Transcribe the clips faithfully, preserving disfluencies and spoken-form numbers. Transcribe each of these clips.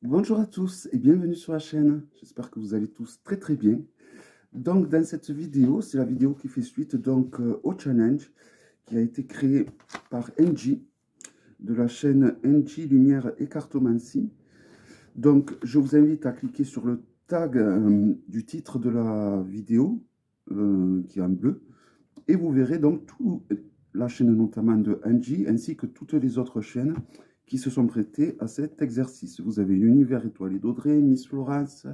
Bonjour à tous et bienvenue sur la chaîne. J'espère que vous allez tous très très bien. Donc dans cette vidéo, c'est la vidéo qui fait suite donc euh, au challenge qui a été créé par N G de la chaîne N G Lumière et Cartomancie. Donc je vous invite à cliquer sur le tag euh, du titre de la vidéo euh, qui est en bleu et vous verrez donc tout la chaîne notamment de N G ainsi que toutes les autres chaînes qui se sont prêtés à cet exercice. Vous avez l'univers étoilé d'Audrey, Miss Florence,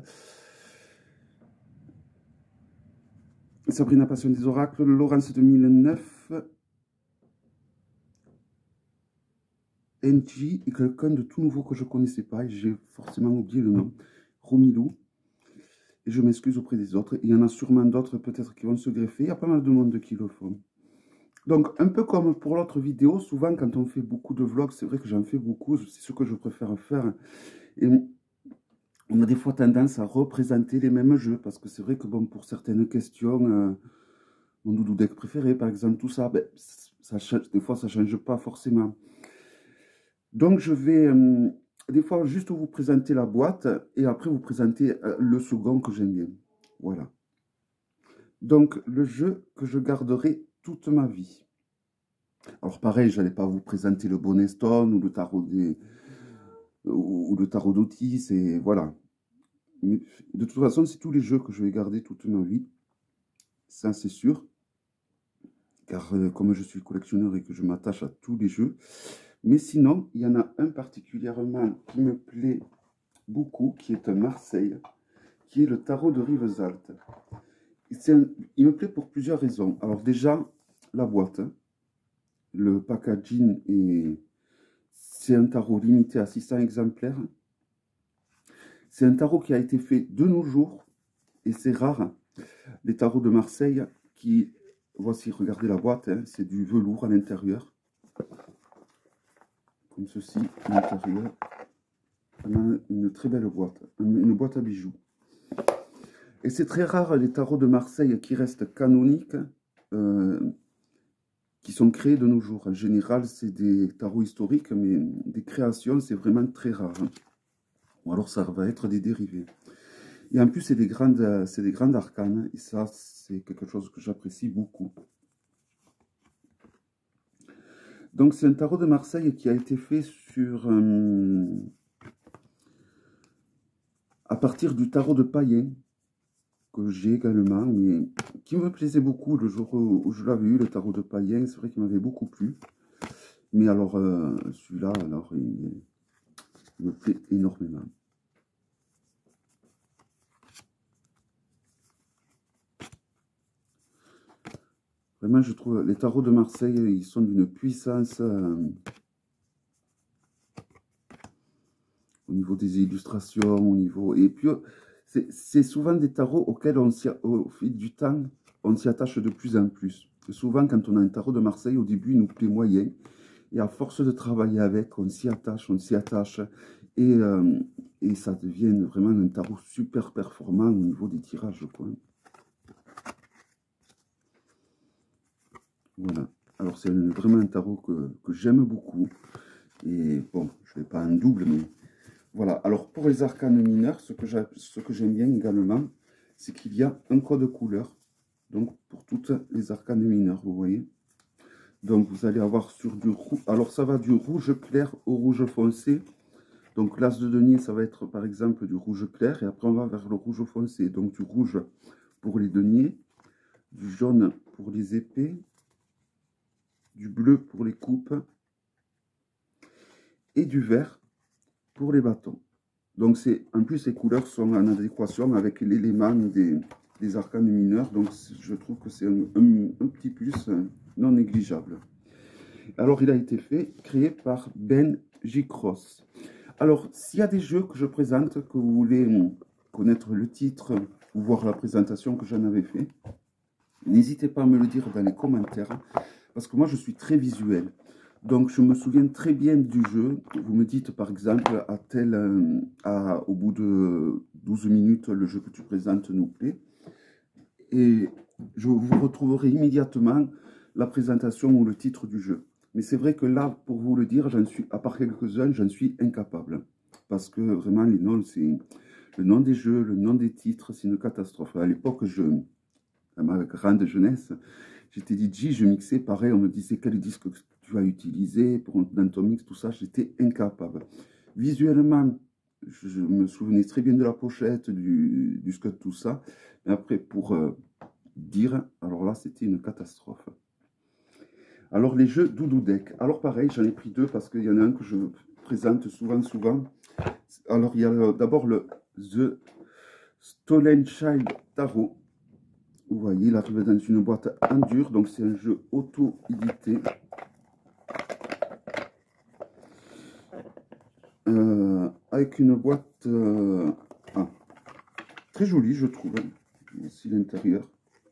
Sabrina Passion des Oracles, Laurence deux mille neuf, N G et quelqu'un de tout nouveau que je ne connaissais pas, et j'ai forcément oublié le nom, Romilou. Et je m'excuse auprès des autres. Il y en a sûrement d'autres peut-être qui vont se greffer. Il y a pas mal de monde qui le font. Donc, un peu comme pour l'autre vidéo, souvent quand on fait beaucoup de vlogs, c'est vrai que j'en fais beaucoup, c'est ce que je préfère faire. Et on a des fois tendance à représenter les mêmes jeux, parce que c'est vrai que bon, pour certaines questions, euh, mon doudou deck préféré, par exemple, tout ça, ben, ça change, des fois ça ne change pas forcément. Donc je vais euh, des fois juste vous présenter la boîte, et après vous présenter euh, le second que j'aime bien. Voilà. Donc le jeu que je garderai toute ma vie. Alors pareil, je n'allais pas vous présenter le bonnet stone ou le tarot des ou le tarot d'Otis, et voilà. Mais de toute façon, c'est tous les jeux que je vais garder toute ma vie. Ça, c'est sûr. Car euh, comme je suis collectionneur et que je m'attache à tous les jeux. Mais sinon, il y en a un particulièrement qui me plaît beaucoup, qui est un Marseille, qui est le tarot de Rivesaltes. Un, il me plaît pour plusieurs raisons. Alors déjà, la boîte, hein. Le packaging, est, c'est un tarot limité à six cents exemplaires. C'est un tarot qui a été fait de nos jours, et c'est rare, les tarots de Marseille qui... Voici, regardez la boîte, hein, c'est du velours à l'intérieur. Comme ceci, à l'intérieur. Une très belle boîte, une boîte à bijoux. Et c'est très rare les tarots de Marseille qui restent canoniques, euh, qui sont créés de nos jours. En général, c'est des tarots historiques, mais des créations, c'est vraiment très rare. Ou alors ça va être des dérivés. Et en plus, c'est des grandes, c'est des grandes arcanes, et ça, c'est quelque chose que j'apprécie beaucoup. Donc, c'est un tarot de Marseille qui a été fait sur... Euh, à partir du tarot de Payen, que j'ai également, mais qui me plaisait beaucoup le jour où je l'avais eu, le tarot de Payen. C'est vrai qu'il m'avait beaucoup plu. Mais alors, euh, celui-là, alors, il, il me plaît énormément. Vraiment, je trouve les tarots de Marseille, ils sont d'une puissance euh, au niveau des illustrations, au niveau... Et puis, c'est souvent des tarots auxquels, on au fil du temps, on s'y attache de plus en plus. Et souvent, quand on a un tarot de Marseille, au début, il nous plaît moyen. Et à force de travailler avec, on s'y attache, on s'y attache. Et, euh, et ça devient vraiment un tarot super performant au niveau des tirages, quoi. Voilà. Alors, c'est vraiment un tarot que, que j'aime beaucoup. Et bon, je ne vais pas en double, mais voilà. Alors, pour les arcanes mineurs, ce que j'aime bien également, c'est qu'il y a un code couleur. Donc, pour toutes les arcanes mineures, vous voyez. Donc, vous allez avoir sur du rouge. Alors, ça va du rouge clair au rouge foncé. Donc, l'as de denier, ça va être par exemple du rouge clair. Et après, on va vers le rouge foncé. Donc, du rouge pour les deniers, du jaune pour les épées, du bleu pour les coupes et du vert pour les bâtons. Donc, en plus, ces couleurs sont en adéquation avec l'élément des, des arcanes mineurs. Donc, je trouve que c'est un, un, un petit plus non négligeable. Alors, il a été fait, créé par Ben J. Cross. Alors, s'il y a des jeux que je présente, que vous voulez connaître le titre ou voir la présentation que j'en avais fait, n'hésitez pas à me le dire dans les commentaires, parce que moi, je suis très visuel. Donc, je me souviens très bien du jeu. Vous me dites, par exemple, à tel, à, au bout de douze minutes, le jeu que tu présentes nous plaît. Et je vous retrouverai immédiatement la présentation ou le titre du jeu. Mais c'est vrai que là, pour vous le dire, j'en suis, à part quelques-uns, j'en suis incapable. parce que vraiment, les noms, c'est le nom des jeux, le nom des titres, c'est une catastrophe. À l'époque, je, à ma grande jeunesse, j'étais D J, je mixais, pareil, on me disait quel disque tu vas utiliser pour, dans ton mix, tout ça, j'étais incapable. Visuellement, je, je me souvenais très bien de la pochette, du, du scud, tout ça, mais après, pour euh, dire, alors là, c'était une catastrophe. Alors, les jeux Doudou Deck. Alors, pareil, j'en ai pris deux parce qu'il y en a un que je présente souvent, souvent. Alors, il y a d'abord le The Stolen Child Tarot. Vous voyez, il arrive dans une boîte en dur, donc c'est un jeu auto-édité. Euh, avec une boîte euh, ah, très jolie, je trouve. Ici l'intérieur.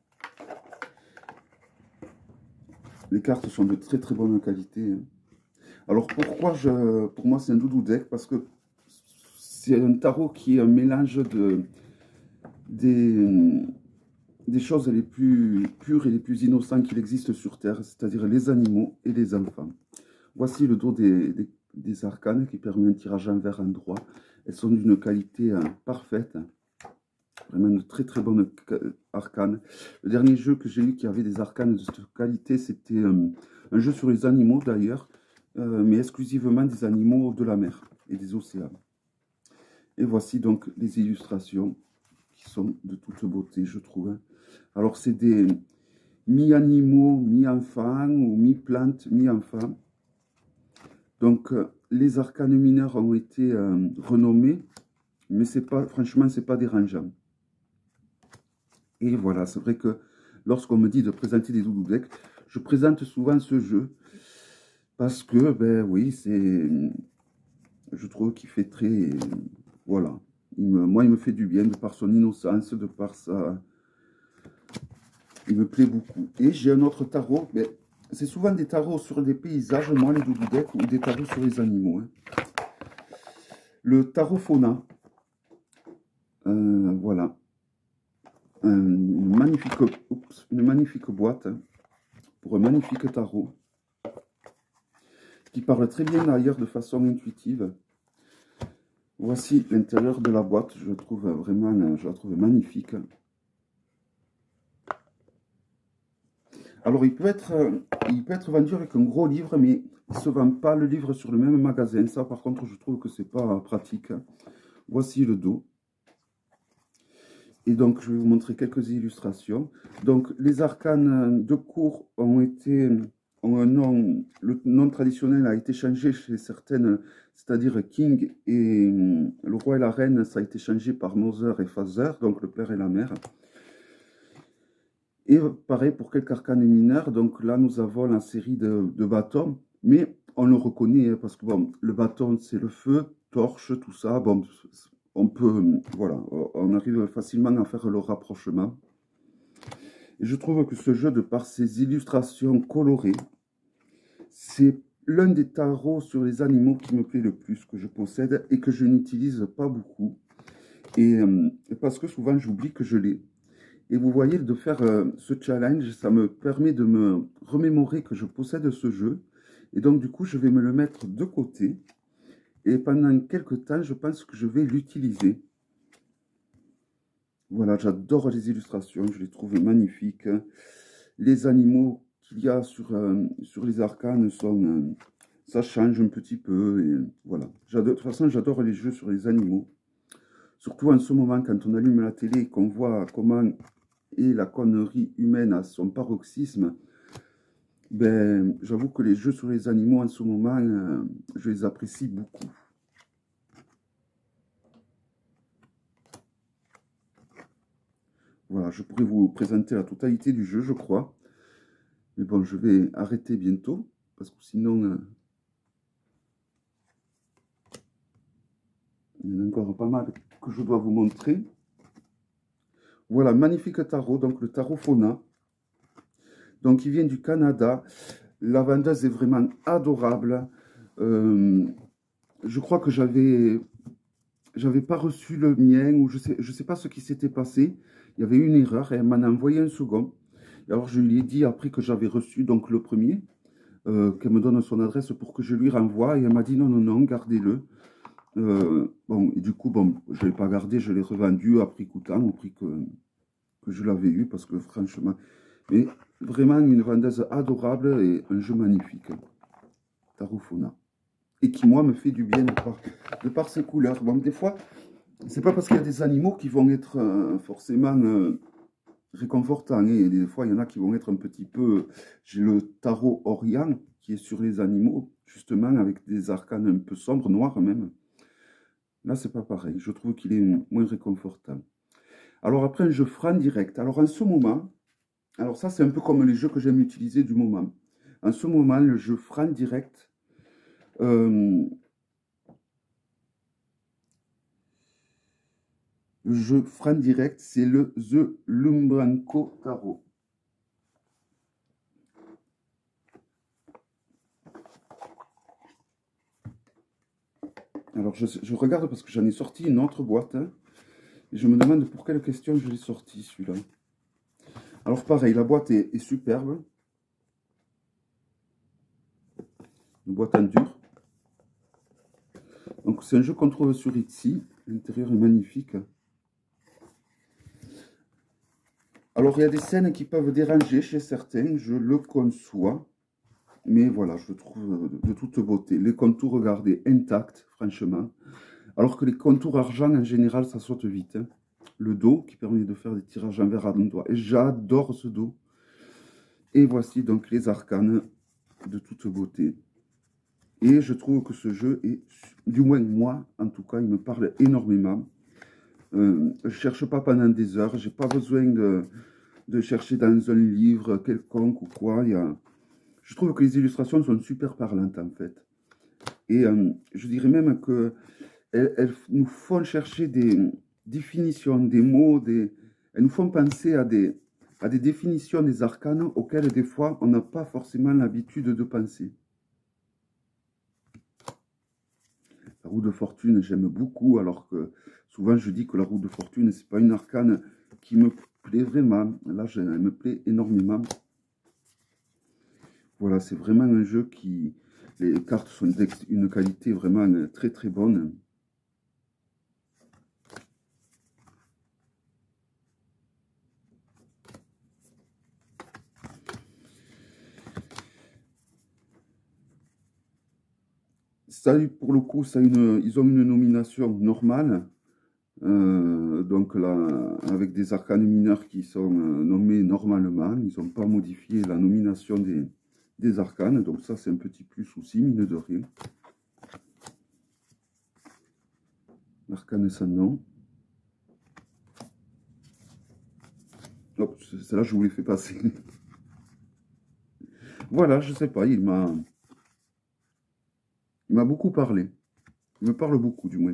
Les cartes sont de très très bonne qualité. Alors pourquoi je, pour moi c'est un doudou deck? Parce que c'est un tarot qui est un mélange de des, des choses les plus pures et les plus innocentes qu'il existe sur Terre, c'est-à-dire les animaux et les enfants. Voici le dos des, des, des arcanes qui permet un tirage envers endroit. Elles sont d'une qualité euh, parfaite. Vraiment de très très bonnes arcanes. Le dernier jeu que j'ai eu qui avait des arcanes de cette qualité, c'était euh, un jeu sur les animaux d'ailleurs, euh, mais exclusivement des animaux de la mer et des océans. Et voici donc les illustrations qui sont de toute beauté, je trouve. Alors c'est des mi-animaux, mi-enfants ou mi-plantes, mi-enfants. Donc euh, les arcanes mineurs ont été euh, renommés, mais c'est pas, franchement, c'est pas dérangeant. Et voilà, c'est vrai que lorsqu'on me dit de présenter des doudou decks, je présente souvent ce jeu parce que, ben oui, c'est, je trouve qu'il fait très, voilà, il me, moi il me fait du bien de par son innocence, de par sa, il me plaît beaucoup. Et j'ai un autre tarot, ben, c'est souvent des tarots sur des paysages, moi les doudou decks, ou des tarots sur les animaux. Hein. Le tarot fauna, euh, voilà. Une magnifique, oups, une magnifique boîte pour un magnifique tarot qui parle très bien d'ailleurs de façon intuitive. Voici l'intérieur de la boîte, je trouve vraiment, je la trouve magnifique. Alors il peut être, il peut être vendu avec un gros livre, mais il ne se vend pas le livre sur le même magasin. Ça par contre je trouve que c'est pas pratique. Voici le dos. Et donc, je vais vous montrer quelques illustrations. Donc, les arcanes de cour ont été, ont un nom, le nom traditionnel a été changé chez certaines, c'est-à-dire King et le roi et la reine, ça a été changé par Mother et Father, donc le père et la mère. Et pareil pour quelques arcanes mineurs. Donc là, nous avons la série de, de bâtons, mais on le reconnaît parce que bon, le bâton, c'est le feu, torche, tout ça. Bon, on peut, voilà, on arrive facilement à faire le rapprochement. Et je trouve que ce jeu, de par ses illustrations colorées, c'est l'un des tarots sur les animaux qui me plaît le plus, que je possède et que je n'utilise pas beaucoup. Et euh, parce que souvent, j'oublie que je l'ai. Et vous voyez, de faire euh, ce challenge, ça me permet de me remémorer que je possède ce jeu. Et donc, du coup, je vais me le mettre de côté. Et pendant quelques temps, je pense que je vais l'utiliser. Voilà, j'adore les illustrations, je les trouve magnifiques. Les animaux qu'il y a sur, euh, sur les arcanes sont... Euh, ça change un petit peu. Et voilà. De toute façon, j'adore les jeux sur les animaux. Surtout en ce moment, quand on allume la télé et qu'on voit comment est la connerie humaine à son paroxysme, ben, j'avoue que les jeux sur les animaux en ce moment, euh, je les apprécie beaucoup. Voilà, je pourrais vous présenter la totalité du jeu, je crois. Mais bon, je vais arrêter bientôt, parce que sinon, euh, il y en a encore pas mal que je dois vous montrer. Voilà, magnifique tarot, donc le tarot fauna. Donc, il vient du Canada. La vendeuse est vraiment adorable. Euh, je crois que j'avais... J'avais pas reçu le mien, ou je sais, je sais pas ce qui s'était passé. Il y avait une erreur et elle m'en a envoyé un second. Et alors je lui ai dit après que j'avais reçu donc le premier, euh, qu'elle me donne son adresse pour que je lui renvoie. Et elle m'a dit non, non, non, gardez-le. Euh, bon, et du coup, bon, je ne l'ai pas gardé, je l'ai revendu à prix coûtant, au prix que, que je l'avais eu, parce que franchement, mais vraiment une vendeuse adorable et un jeu magnifique, Tarot Fauna. Et qui, moi, me fait du bien de par, de par ses couleurs. Bon, des fois, c'est pas parce qu'il y a des animaux qui vont être euh, forcément euh, réconfortants. Et des fois, il y en a qui vont être un petit peu... J'ai le tarot Orient qui est sur les animaux, justement, avec des arcanes un peu sombres, noirs même. Là, c'est pas pareil. Je trouve qu'il est moins réconfortant. Alors après, un jeu franc direct. Alors en ce moment, alors ça, c'est un peu comme les jeux que j'aime utiliser du moment. En ce moment, le jeu franc direct... Euh, le jeu franc direct, c'est le The Lumbranco Tarot. Alors, je, je regarde parce que j'en ai sorti une autre boîte. Hein, et je me demande pour quelle question je l'ai sorti, celui-là. Alors, pareil, la boîte est, est superbe. Une boîte en dur. Donc, c'est un jeu qu'on trouve sur Etsy. L'intérieur est magnifique. Alors, il y a des scènes qui peuvent déranger chez certains, je le conçois. Mais voilà, je trouve de toute beauté. Les contours, regardez, intacts, franchement. Alors que les contours argent, en général, ça saute vite. Hein. Le dos, qui permet de faire des tirages envers à l'endroit. Et j'adore ce dos. Et voici donc les arcanes de toute beauté. Et je trouve que ce jeu est, du moins moi, en tout cas, il me parle énormément. Euh, je ne cherche pas pendant des heures. J'ai pas besoin de, de chercher dans un livre quelconque ou quoi. Il y a... Je trouve que les illustrations sont super parlantes, en fait. Et euh, je dirais même que elles, elles nous font chercher des définitions, des mots, des... elles nous font penser à des, à des définitions des arcanes auxquelles des fois on n'a pas forcément l'habitude de penser. La roue de fortune, j'aime beaucoup, alors que souvent je dis que la roue de fortune, c'est pas une arcane qui me plaît vraiment. Là, elle me plaît énormément. Voilà, c'est vraiment un jeu qui... Les cartes sont d'une qualité vraiment très très bonne. Ça, pour le coup, ça une, ils ont une nomination normale. Euh, donc là, avec des arcanes mineurs qui sont euh, nommés normalement. Ils n'ont pas modifié la nomination des, des arcanes. Donc ça, c'est un petit plus souci, mine de rien. L'arcane sans nom. Hop, celle-là, je vous l'ai fait passer. Voilà, je sais pas, il m'a... Il m'a beaucoup parlé. Il me parle beaucoup, du moins.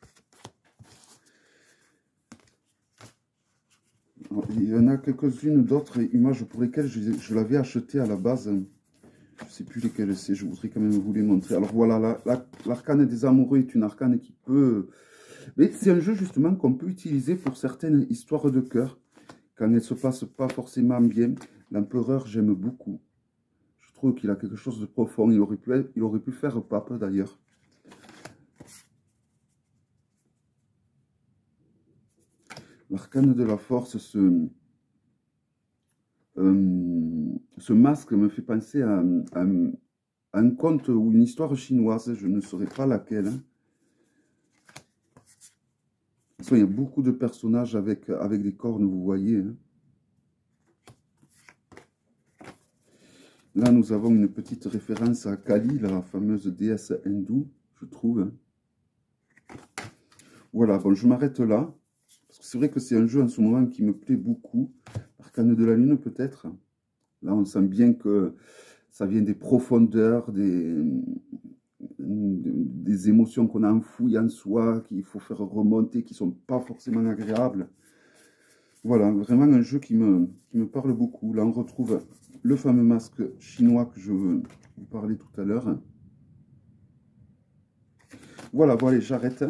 Alors, il y en a quelques-unes d'autres images pour lesquelles je, je l'avais acheté à la base. Je ne sais plus lesquelles c'est, je voudrais quand même vous les montrer. Alors voilà, l'arcane la, la, des amoureux est une arcane qui peut... Mais c'est un jeu justement qu'on peut utiliser pour certaines histoires de cœur. Quand elles ne se passent pas forcément bien. L'empereur, j'aime beaucoup. Je trouve qu'il a quelque chose de profond. Il aurait pu, il aurait pu faire pape d'ailleurs. L'arcane de la force, ce, euh, ce masque me fait penser à, à, à un conte ou une histoire chinoise. Je ne saurais pas laquelle. Hein. De toute façon, il y a beaucoup de personnages avec, avec des cornes, vous voyez. Hein. Là, nous avons une petite référence à Kali, la fameuse déesse hindoue, je trouve. Voilà, bon, je m'arrête là. Parce que c'est vrai que c'est un jeu en ce moment qui me plaît beaucoup. Arcane de la Lune, peut-être. Là, on sent bien que ça vient des profondeurs, des, des émotions qu'on a enfouies en soi, qu'il faut faire remonter, qui ne sont pas forcément agréables. Voilà, vraiment un jeu qui me, qui me parle beaucoup. Là, on retrouve le fameux masque chinois que je vous parlais tout à l'heure. Voilà, voilà, j'arrête.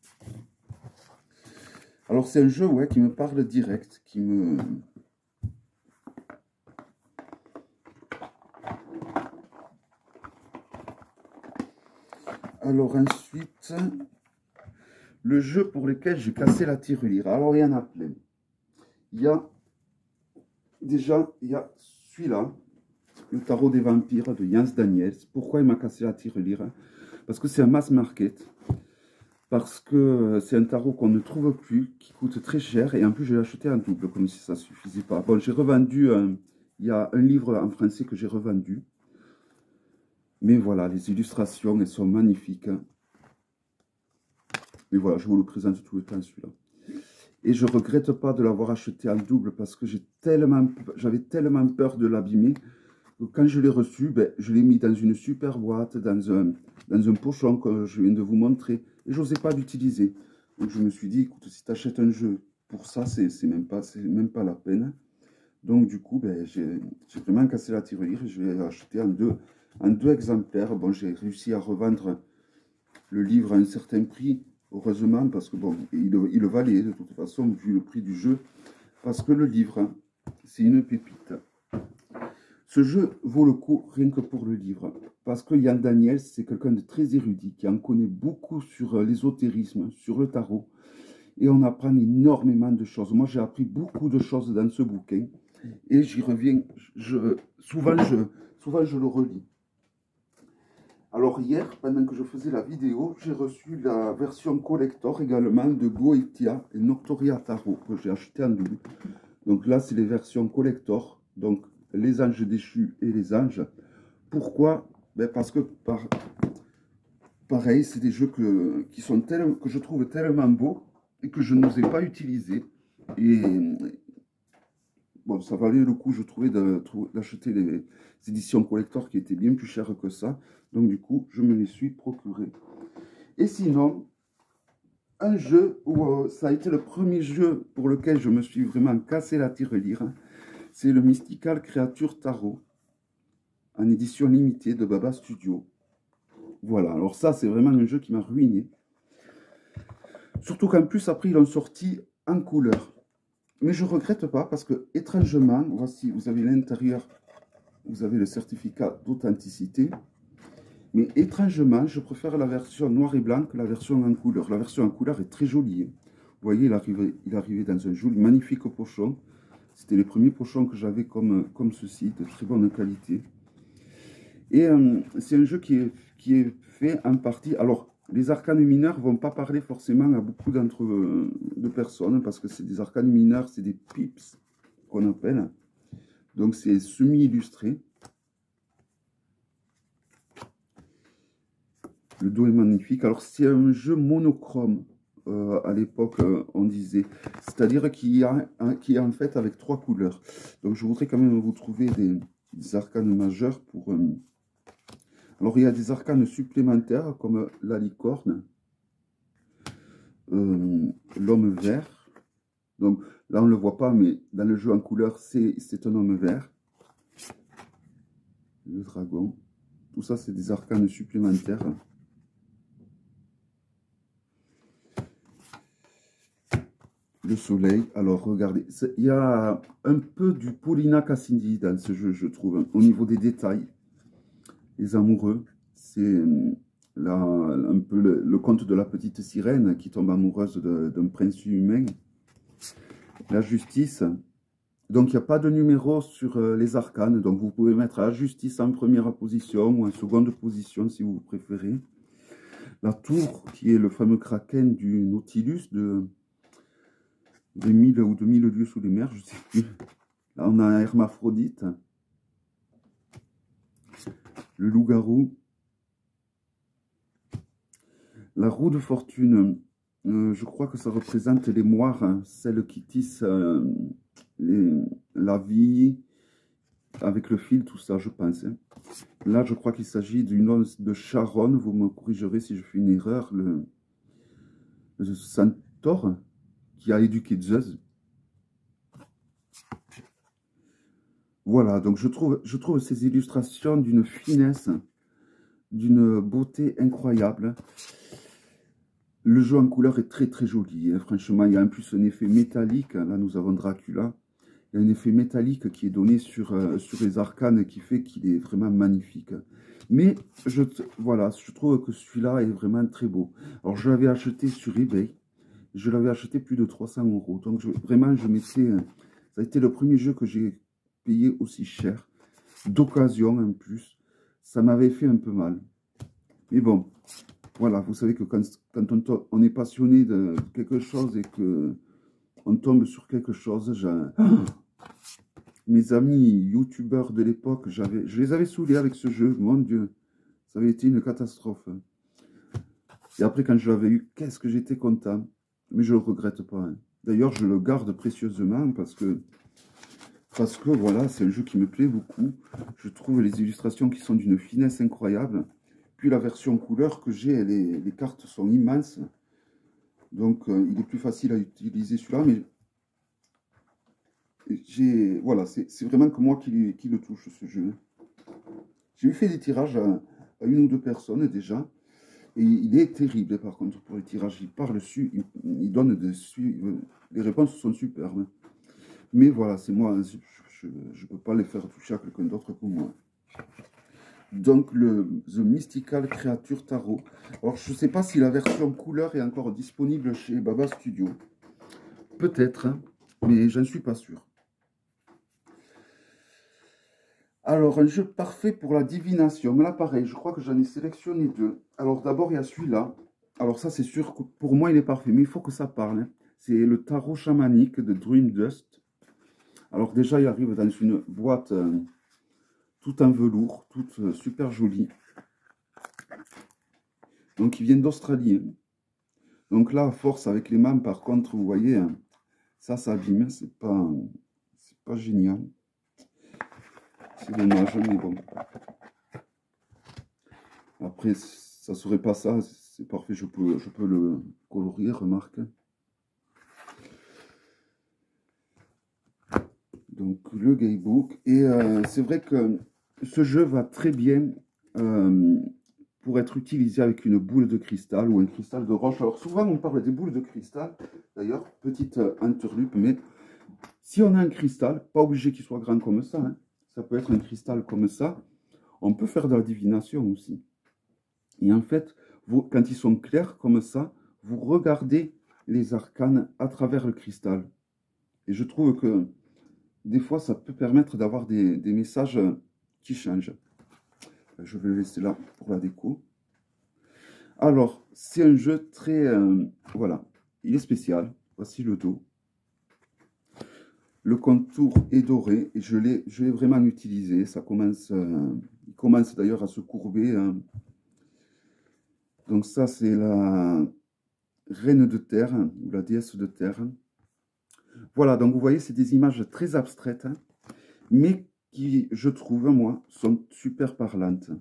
Alors, c'est un jeu ouais, qui me parle direct, qui me... Alors, ensuite, le jeu pour lequel j'ai cassé la tirelire. Alors, il y en a plein. Il y a, déjà, il y a celui-là, le tarot des vampires de Jens Daniels. Pourquoi il m'a cassé la tirelire? Parce que c'est un mass market. Parce que c'est un tarot qu'on ne trouve plus, qui coûte très cher. Et en plus, je l'ai acheté en double, comme si ça ne suffisait pas. Bon, j'ai revendu, un, il y a un livre en français que j'ai revendu. Mais voilà, les illustrations, elles sont magnifiques. Mais voilà, je vous le présente tout le temps, celui-là. Et je ne regrette pas de l'avoir acheté en double parce que j'ai tellement, j'avais tellement peur de l'abîmer. Quand je l'ai reçu, ben, je l'ai mis dans une super boîte, dans un, dans un pochon que je viens de vous montrer. Et je n'osais pas l'utiliser. Donc je me suis dit, écoute, si tu achètes un jeu pour ça, c'est même pas, c'est même pas la peine. Donc du coup, ben, j'ai vraiment cassé la tirelire et je l'ai acheté en deux, en deux exemplaires. Bon, j'ai réussi à revendre le livre à un certain prix, heureusement, parce que bon, il, il le valait de toute façon, vu le prix du jeu. Parce que le livre, c'est une pépite. Ce jeu vaut le coup rien que pour le livre, parce que Jens Daniels, c'est quelqu'un de très érudit, qui en connaît beaucoup sur l'ésotérisme, sur le tarot, et on apprend énormément de choses. Moi, j'ai appris beaucoup de choses dans ce bouquin, et j'y reviens, je, souvent, je, souvent je le relis. Alors hier, pendant que je faisais la vidéo, j'ai reçu la version collector également de Goetia et Noctoria Tarot, que j'ai acheté en double. Donc là, c'est les versions collector, donc les anges déchus et les anges. Pourquoi? Ben parce que par, pareil, c'est des jeux que, qui sont tellement, que je trouve tellement beaux et que je n'osais pas utiliser. Et bon, ça valait le coup, je trouvais, d'acheter les éditions collector qui étaient bien plus chères que ça. Donc du coup, je me les suis procurés. Et sinon, un jeu où euh, ça a été le premier jeu pour lequel je me suis vraiment cassé la tirelire, hein, c'est le Mystical Creature Tarot, en édition limitée de Baba Studio. Voilà, alors ça, c'est vraiment un jeu qui m'a ruiné. Surtout qu'en plus, après, ils l'ont sorti en couleur. Mais je ne regrette pas, parce que, étrangement, voici, vous avez l'intérieur, vous avez le certificat d'authenticité. Mais étrangement, je préfère la version noir et blanc que la version en couleur. La version en couleur est très jolie. Vous voyez, il arrivait, il arrivait dans un joli, magnifique pochon. C'était les premiers pochons que j'avais comme, comme ceci, de très bonne qualité. Et euh, c'est un jeu qui est, qui est fait en partie... Alors, les arcanes mineurs ne vont pas parler forcément à beaucoup d'entre euh, de personnes, parce que c'est des arcanes mineurs, c'est des pips qu'on appelle. Donc, c'est semi-illustré. Le dos est magnifique. Alors, c'est un jeu monochrome. Euh, à l'époque, euh, on disait. C'est-à-dire qu'il y a, hein, qui est en fait avec trois couleurs. Donc, je voudrais quand même vous trouver des, des arcanes majeures pour... Euh... Alors, il y a des arcanes supplémentaires, comme la licorne, euh, l'homme vert. Donc, là, on ne le voit pas, mais dans le jeu en couleur, c'est un homme vert. Le dragon. Tout ça, c'est des arcanes supplémentaires. Le soleil, alors regardez, il y a un peu du Paulina Cassini dans ce jeu, je trouve, au niveau des détails. Les amoureux, c'est là un peu le, le conte de la petite sirène qui tombe amoureuse d'un prince humain. La justice, donc il n'y a pas de numéro sur les arcanes, donc vous pouvez mettre la justice en première position ou en seconde position si vous préférez. La tour, qui est le fameux kraken du Nautilus, de... des mille ou deux mille lieues sous les mers, je ne sais plus. Là, on a un hermaphrodite. Le loup-garou. La roue de fortune. Euh, je crois que ça représente les moires, hein, celles qui tissent euh, les, la vie avec le fil, tout ça, je pense. Hein. Là, je crois qu'il s'agit d'une once de Charonne. Vous me corrigerez si je fais une erreur. Le, le centaure qui a éduqué Zeus. Voilà, donc je trouve, je trouve ces illustrations d'une finesse, d'une beauté incroyable. Le jeu en couleur est très très joli, hein. Franchement, il y a en plus un effet métallique. Là, nous avons Dracula. Il y a un effet métallique qui est donné sur, euh, sur les arcanes qui fait qu'il est vraiment magnifique. Mais, je, voilà, je trouve que celui-là est vraiment très beau. Alors, je l'avais acheté sur eBay. Je l'avais acheté plus de trois cents euros. Donc je, vraiment, je m'étais... Ça a été le premier jeu que j'ai payé aussi cher. D'occasion en plus. Ça m'avait fait un peu mal. Mais bon, voilà, vous savez que quand, quand on, on est passionné de quelque chose et que on tombe sur quelque chose, j'ai... Mes amis youtubeurs de l'époque, je les avais saoulés avec ce jeu. Mon Dieu, ça avait été une catastrophe. Et après, quand je l'avais eu, qu'est-ce que j'étais content. Mais je ne le regrette pas. Hein. D'ailleurs, je le garde précieusement parce que, parce que voilà, c'est un jeu qui me plaît beaucoup. Je trouve les illustrations qui sont d'une finesse incroyable. Puis la version couleur que j'ai, les, les cartes sont immenses. Donc, euh, il est plus facile à utiliser celui-là. Mais j'ai, voilà, c'est vraiment que moi qui, qui le touche, ce jeu. J'ai eu fait des tirages à, à une ou deux personnes déjà. Et il est terrible, par contre, pour les tirages. Il parle dessus, il, il donne dessus. Les réponses sont superbes. Mais voilà, c'est moi, je ne peux pas les faire toucher à quelqu'un d'autre que moi. Donc, le The Mystical Creature Tarot. Alors, je ne sais pas si la version couleur est encore disponible chez Baba Studio. Peut-être, hein, mais je n'en suis pas sûr. Alors, un jeu parfait pour la divination. Là, pareil, je crois que j'en ai sélectionné deux. Alors, d'abord, il y a celui-là. Alors, ça, c'est sûr que pour moi, il est parfait. Mais il faut que ça parle. Hein. C'est le tarot chamanique de Dream Dust. Alors, déjà, il arrive dans une boîte euh, tout en velours, toute euh, super jolie. Donc, il vient d'Australie. Hein. Donc là, à force, avec les mains, par contre, vous voyez, hein, ça, ça abîme. C'est pas, c'est pas génial. C'est dommage, mais bon. Après, ça serait pas ça, c'est parfait, je peux, je peux le colorier, remarque. Donc, le Gamebook. Et euh, c'est vrai que ce jeu va très bien euh, pour être utilisé avec une boule de cristal ou un cristal de roche. Alors, souvent, on parle des boules de cristal. D'ailleurs, petite euh, interlude, mais si on a un cristal, pas obligé qu'il soit grand comme ça, hein, ça peut être un cristal comme ça, on peut faire de la divination aussi. Et en fait, vous, quand ils sont clairs comme ça, vous regardez les arcanes à travers le cristal. Et je trouve que des fois, ça peut permettre d'avoir des, des messages qui changent. Je vais le laisser là pour la déco. Alors, c'est un jeu très... Euh, voilà, il est spécial. Voici le dos. Le contour est doré et je l'ai vraiment utilisé. Ça commence, euh, il commence d'ailleurs à se courber. Hein. Donc ça, c'est la reine de terre, ou la déesse de terre. Voilà, donc vous voyez, c'est des images très abstraites, hein, mais qui, je trouve, moi, sont super parlantes.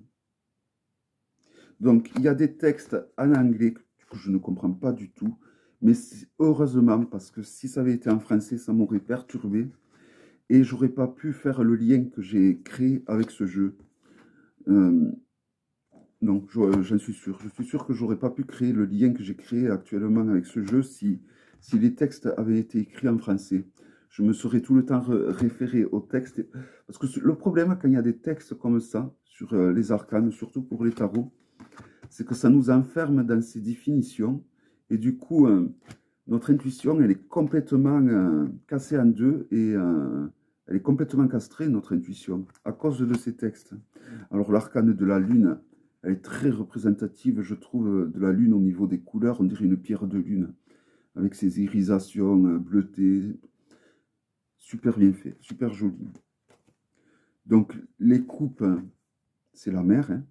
Donc, il y a des textes en anglais que je ne comprends pas du tout, mais heureusement, parce que si ça avait été en français, ça m'aurait perturbé, et j'aurais pas pu faire le lien que j'ai créé avec ce jeu. Euh, donc, j'en suis sûr. Je suis sûr que j'aurais pas pu créer le lien que j'ai créé actuellement avec ce jeu si, si les textes avaient été écrits en français. Je me serais tout le temps référé au texte. Parce que le problème, quand il y a des textes comme ça, sur les arcanes, surtout pour les tarots, c'est que ça nous enferme dans ces définitions. Et du coup, euh, notre intuition, elle est complètement euh, cassée en deux et euh, elle est complètement castrée, notre intuition, à cause de ces textes. Alors, l'arcane de la lune, elle est très représentative, je trouve, de la lune au niveau des couleurs. On dirait une pierre de lune, avec ses irisations bleutées. Super bien fait, super joli. Donc, les coupes, c'est la mer. Hein.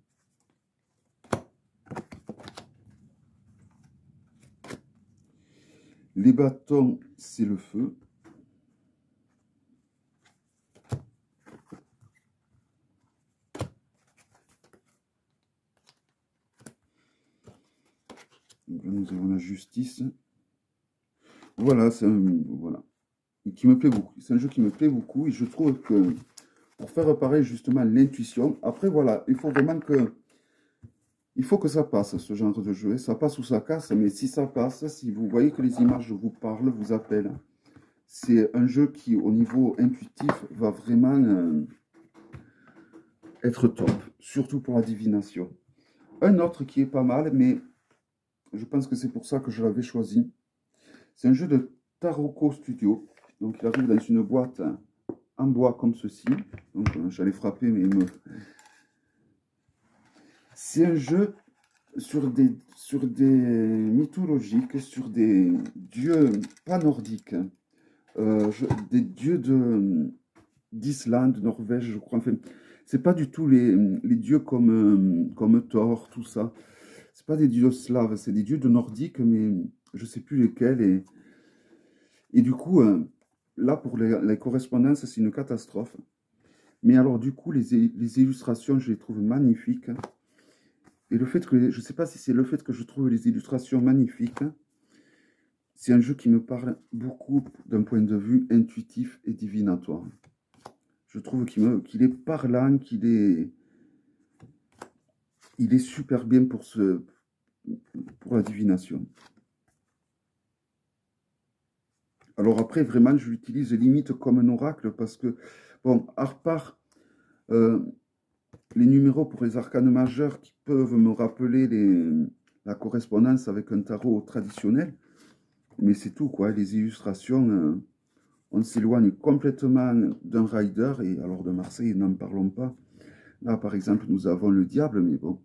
Les bâtons, c'est le feu. Donc là, nous avons la justice. Voilà, c'est un, voilà. Et qui me plaît beaucoup. C'est un jeu qui me plaît beaucoup et je trouve que pour faire pareil justement l'intuition, après voilà, il faut vraiment que il faut que ça passe ce genre de jeu. Ça passe ou ça casse, mais si ça passe, si vous voyez que les images vous parlent, vous appellent, c'est un jeu qui au niveau intuitif va vraiment euh, être top, surtout pour la divination. Un autre qui est pas mal, mais je pense que c'est pour ça que je l'avais choisi. C'est un jeu de Taroko Studio. Donc il arrive dans une boîte en bois comme ceci. Donc euh, j'allais frapper, mais il me... C'est un jeu sur des, sur des mythologiques, sur des dieux pas nordiques, euh, je, des dieux de d'Islande, Norvège, je crois. Enfin, c'est pas du tout les, les dieux comme, comme Thor, tout ça. C'est pas des dieux slaves, c'est des dieux de nordiques, mais je sais plus lesquels. Et, et du coup, euh, là, pour les, les correspondances, c'est une catastrophe. Mais alors, du coup, les, les illustrations, je les trouve magnifiques. Et le fait que, je ne sais pas si c'est le fait que je trouve les illustrations magnifiques, c'est un jeu qui me parle beaucoup d'un point de vue intuitif et divinatoire. Je trouve qu'il me, qu'il est parlant, qu'il est, il est super bien pour, ce, pour la divination. Alors après, vraiment, je l'utilise limite comme un oracle parce que, bon, à part euh, les numéros pour les arcanes majeurs qui peuvent me rappeler les, la correspondance avec un tarot traditionnel, mais c'est tout, quoi. Les illustrations, euh, on s'éloigne complètement d'un rider, et alors de Marseille, n'en parlons pas. Là, par exemple, nous avons le diable, mais bon.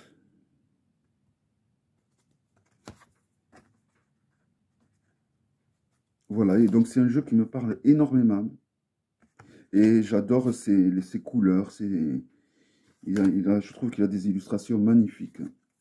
Voilà, et donc c'est un jeu qui me parle énormément. Et j'adore ses, ses couleurs. Ses, il a, il a, je trouve qu'il a des illustrations magnifiques.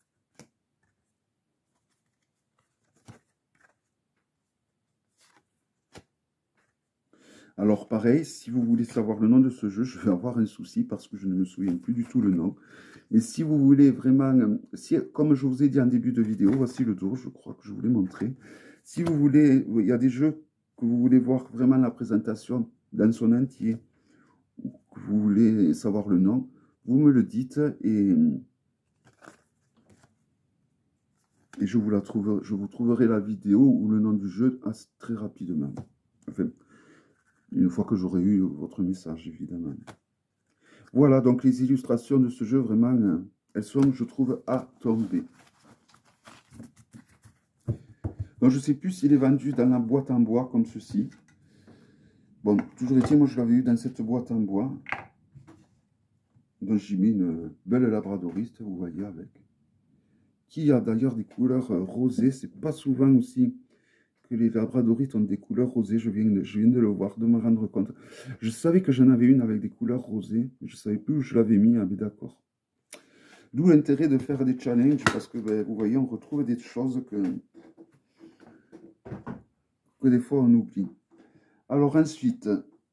Alors pareil, si vous voulez savoir le nom de ce jeu, je vais avoir un souci parce que je ne me souviens plus du tout le nom. Mais si vous voulez vraiment, si, comme je vous ai dit en début de vidéo, voici le dos, je crois que je vous l'ai montré. Si vous voulez, il y a des jeux que vous voulez voir vraiment la présentation dans son entier, ou que vous voulez savoir le nom, vous me le dites et, et je, vous la trouve, je vous trouverai la vidéo ou le nom du jeu très rapidement. Enfin, une fois que j'aurai eu votre message, évidemment. Voilà, donc les illustrations de ce jeu, vraiment, elles sont, je trouve, à tomber. Donc, je ne sais plus s'il est vendu dans la boîte en bois, comme ceci. Bon, toujours est-il, moi, je l'avais eu dans cette boîte en bois. Donc, j'ai mis une belle labradoriste, vous voyez, avec. Qui a d'ailleurs des couleurs rosées. C'est pas souvent aussi que les labradoristes ont des couleurs rosées. Je viens, de, je viens de le voir, de me rendre compte. Je savais que j'en avais une avec des couleurs rosées. Mais je ne savais plus où je l'avais mis. Ah, mais d'accord. D'où l'intérêt de faire des challenges, parce que, ben, vous voyez, on retrouve des choses que, que des fois on oublie. Alors ensuite,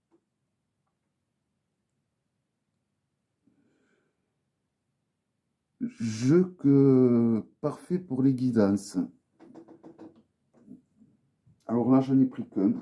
jeu que, parfait pour les guidances. Alors là, j'en ai pris qu'un.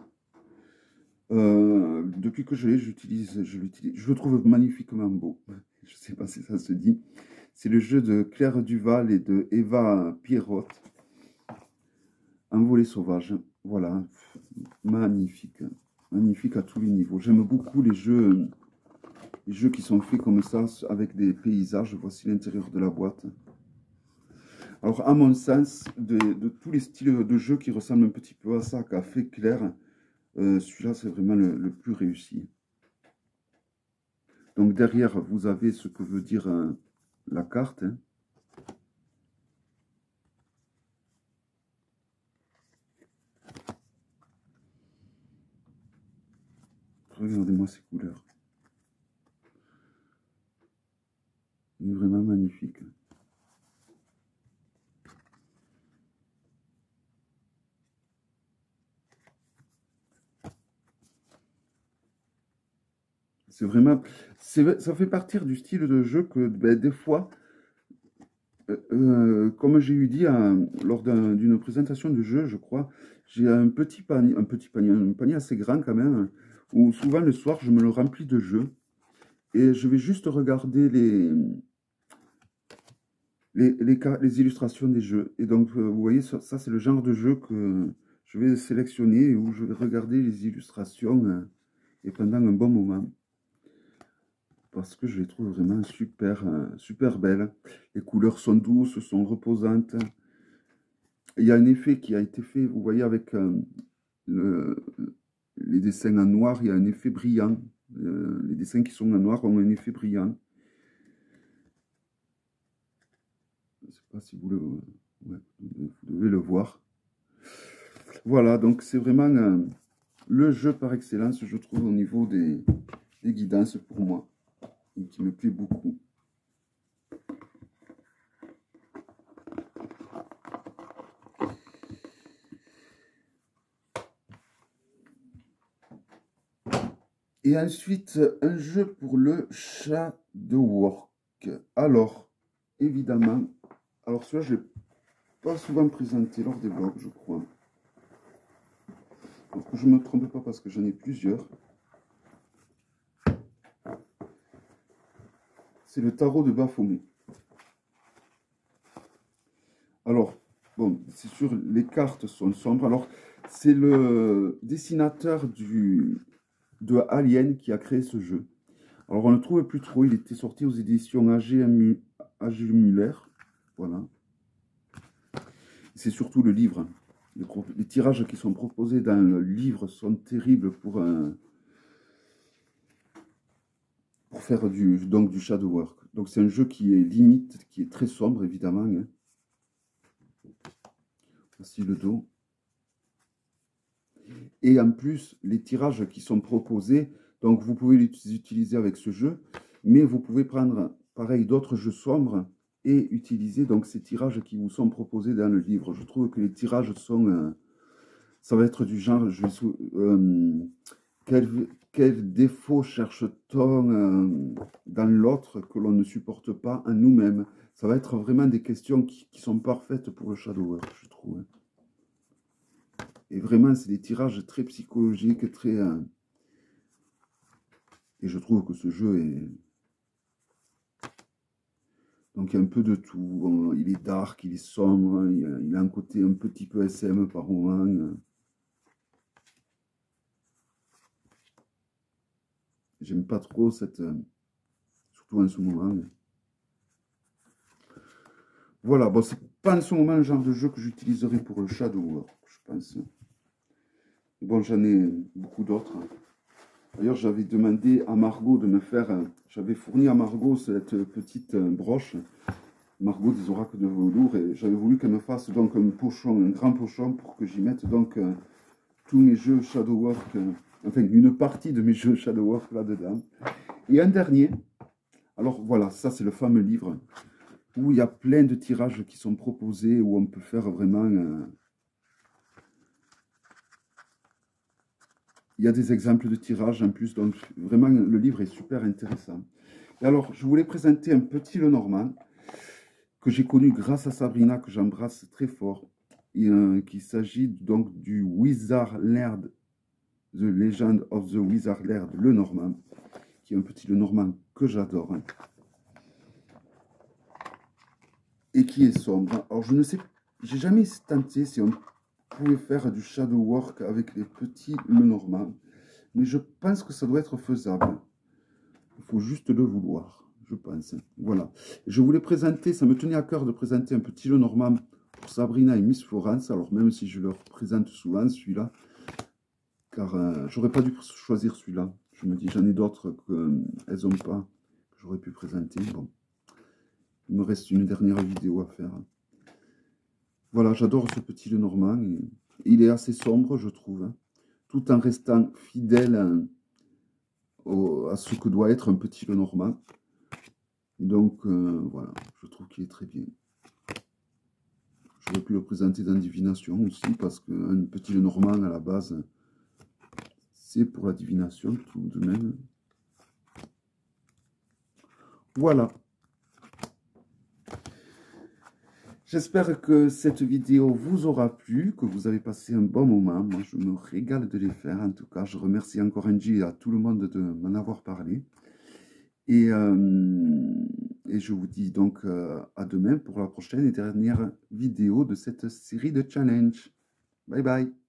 Euh, depuis que je l'ai, j'utilise, je l'utilise, je le trouve magnifiquement beau. Je ne sais pas si ça se dit. C'est le jeu de Claire Duval et de Eva Pierrotte. Envolée sauvage. Voilà. Magnifique. Magnifique à tous les niveaux. J'aime beaucoup les jeux, les jeux qui sont faits comme ça, avec des paysages. Voici l'intérieur de la boîte. Alors, à mon sens, de, de tous les styles de jeux qui ressemblent un petit peu à ça qu'a fait Claire, euh, celui-là, c'est vraiment le, le plus réussi. Donc, derrière, vous avez ce que veut dire euh, la carte. Hein. Regardez-moi ces couleurs. Il est vraiment magnifique. C'est vraiment... Ça fait partir du style de jeu que, ben, des fois, euh, euh, comme j'ai eu dit euh, lors d'une un, présentation de jeu, je crois, j'ai un petit panier, un petit panier, un panier assez grand quand même, où souvent le soir, je me le remplis de jeux. Et je vais juste regarder les, les, les, les illustrations des jeux. Et donc, euh, vous voyez, ça, ça c'est le genre de jeu que je vais sélectionner, où je vais regarder les illustrations euh, et pendant un bon moment. Parce que je les trouve vraiment super, euh, super belles. Les couleurs sont douces, sont reposantes. il y a un effet qui a été fait, vous voyez, avec euh, le, les dessins en noir, il y a un effet brillant. Euh, les dessins qui sont en noir ont un effet brillant. Je ne sais pas si vous le... Ouais, vous devez le voir. Voilà, donc c'est vraiment euh, le jeu par excellence, je trouve, au niveau des, des guidances pour moi, et qui me plaît beaucoup. Et ensuite, un jeu pour le Shadowwork. Alors, évidemment, alors celui-là, je ne l'ai pas souvent présenté lors des vlogs, je crois. Donc, je ne me trompe pas parce que j'en ai plusieurs. C'est le tarot de Baphomet. Alors, bon, c'est sûr, les cartes sont sombres. Alors, c'est le dessinateur du, de Alien qui a créé ce jeu. Alors, on ne le trouve plus trop. Il était sorti aux éditions A G Muller. Voilà. C'est surtout le livre. Les, les tirages qui sont proposés dans le livre sont terribles pour, un, pour faire du, donc, du Shadowwork. Donc, c'est un jeu qui est limite, qui est très sombre, évidemment. Hein. Voici le dos. Et en plus, les tirages qui sont proposés, donc vous pouvez les utiliser avec ce jeu, mais vous pouvez prendre, pareil, d'autres jeux sombres et utiliser donc ces tirages qui vous sont proposés dans le livre. Je trouve que les tirages sont... Euh, ça va être du genre... Je vais, euh, quel, quel défaut cherche-t-on euh, dans l'autre que l'on ne supporte pas en nous-mêmes? Ça va être vraiment des questions qui, qui sont parfaites pour le Shadowwork, je trouve. Et vraiment, c'est des tirages très psychologiques, très... Euh... Et je trouve que ce jeu est... Donc, il y a un peu de tout. Il est dark, il est sombre, il a, il a un côté un petit peu S M par moment. J'aime pas trop cette... Surtout en ce moment. Voilà, bon, c'est pas en ce moment le genre de jeu que j'utiliserai pour le Shadowwork, je pense. Bon, j'en ai beaucoup d'autres. D'ailleurs, j'avais demandé à Margot de me faire... J'avais fourni à Margot cette petite broche, Margot des oracles de velours, et j'avais voulu qu'elle me fasse donc un pochon, un grand pochon, pour que j'y mette donc euh, tous mes jeux Shadowwork, euh, enfin une partie de mes jeux Shadowwork là-dedans. Et un dernier, alors voilà, ça c'est le fameux livre, où il y a plein de tirages qui sont proposés, où on peut faire vraiment... Euh, il y a des exemples de tirages en plus, donc vraiment le livre est super intéressant. Et alors, je voulais présenter un petit Lenormand que j'ai connu grâce à Sabrina, que j'embrasse très fort. Et euh, qu'il s'agit donc du Wizard Laird, The Legend of the Wizard Laird Lenormand, qui est un petit Lenormand que j'adore. Hein, et qui est sombre. Alors, je ne sais, j'ai jamais tenté si on pouvait faire du Shadowwork avec les petits Lenormand. Mais je pense que ça doit être faisable. Il faut juste le vouloir, je pense. Voilà. Je voulais présenter, ça me tenait à cœur de présenter un petit Lenormand pour Sabrina et Miss Florence. Alors même si je leur présente souvent celui-là, car euh, j'aurais pas dû choisir celui-là. Je me dis, j'en ai d'autres qu'elles n'ont pas, que j'aurais pu présenter. Bon. Il me reste une dernière vidéo à faire. Voilà, j'adore ce petit Lenormand. Et il est assez sombre, je trouve, hein, tout en restant fidèle à, au, à ce que doit être un petit Lenormand. Donc, euh, voilà, je trouve qu'il est très bien. J'aurais pu le présenter dans Divination aussi, parce qu'un petit Lenormand, à la base, c'est pour la divination, tout de même. Voilà. J'espère que cette vidéo vous aura plu, que vous avez passé un bon moment. Moi, je me régale de les faire. En tout cas, je remercie encore Angie et à tout le monde de m'en avoir parlé. Et, euh, et je vous dis donc euh, à demain pour la prochaine et dernière vidéo de cette série de challenge. Bye bye.